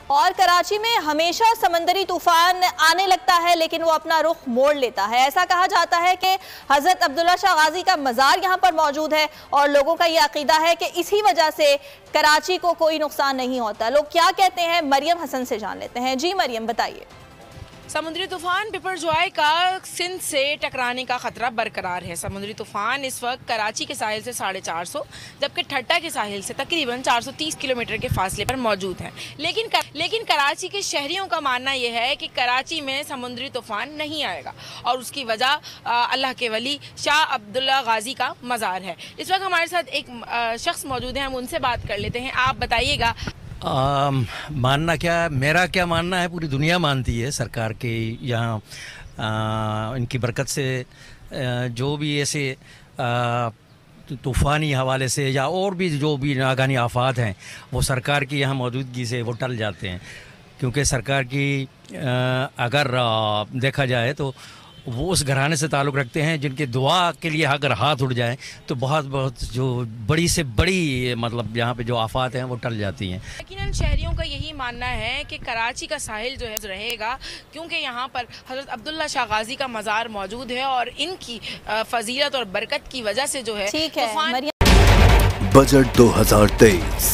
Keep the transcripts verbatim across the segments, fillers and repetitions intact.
और कराची में हमेशा समंदरी तूफान आने लगता है लेकिन वो अपना रुख मोड़ लेता है। ऐसा कहा जाता है कि हजरत अब्दुल्ला शाह गाजी का मज़ार यहाँ पर मौजूद है और लोगों का ये अकीदा है कि इसी वजह से कराची को कोई नुकसान नहीं होता। लोग क्या कहते हैं, मरियम हसन से जान लेते हैं। जी मरियम, बताइए। समुद्री तूफान बिपरजॉय का सिंध से टकराने का खतरा बरकरार है। समुद्री तूफान इस वक्त कराची के साहिल से साढ़े चार सौ जबकि ठट्टा के साहिल से तकरीबन चार सौ तीस किलोमीटर के फासले पर मौजूद है। लेकिन कर, लेकिन कराची के शहरियों का मानना यह है कि कराची में समुद्री तूफान नहीं आएगा और उसकी वजह अल्लाह के वली शाह अब्दुल्ला गाजी का मज़ार है। इस वक्त हमारे साथ एक आ, शख्स मौजूद है, हम उनसे बात कर लेते हैं। आप बताइएगा। आ, मानना क्या, मेरा क्या मानना है, पूरी दुनिया मानती है सरकार के यहाँ इनकी बरकत से आ, जो भी ऐसे तूफ़ानी हवाले से या और भी जो भी नागानी आफात हैं वो सरकार की यहाँ मौजूदगी से वो टल जाते हैं। क्योंकि सरकार की आ, अगर आ, देखा जाए तो वो उस घराने से ताल्लुक़ रखते हैं जिनके दुआ के लिए अगर हाथ उठ जाए तो बहुत बहुत जो बड़ी से बड़ी मतलब यहाँ पे जो आफात हैं वो टल जाती हैं। लेकिन शहरियों का यही मानना है कि कराची का साहिल जो है रहेगा क्योंकि यहाँ पर हज़रत अब्दुल्ला शाह गाजी का मज़ार मौजूद है और इनकी फजीलत और बरकत की वजह से जो है। ठीक है। बजट दो हजार तेईस,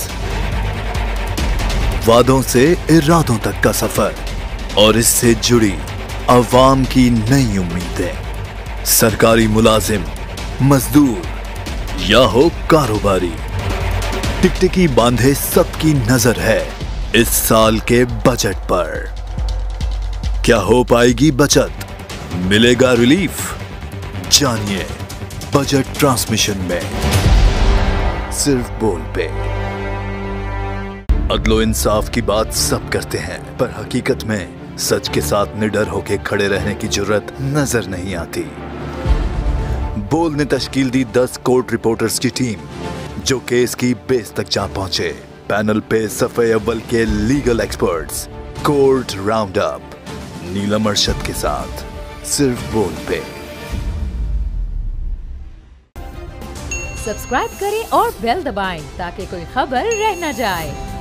वादों से इरादों तक का सफर और इससे जुड़ी अवाम की नई उम्मीदें। सरकारी मुलाजिम, मजदूर या हो कारोबारी, टिकटिकी बांधे सबकी नजर है इस साल के बजट पर। क्या हो पाएगी बचत, मिलेगा रिलीफ? जानिए बजट ट्रांसमिशन में, सिर्फ बोल पे। अदलो इंसाफ की बात सब करते हैं पर हकीकत में सच के साथ निडर होके खड़े रहने की जुर्रत नजर नहीं आती। बोल ने तश्कील दी दस कोर्ट रिपोर्टर्स की टीम जो केस की बेस तक जा पहुंचे। पैनल पे सफे अव्वल के legal experts, court round up, Neelam Arshad के साथ, सिर्फ बोल पे। सब्सक्राइब करें और बेल दबाएं ताकि कोई खबर रह न जाए।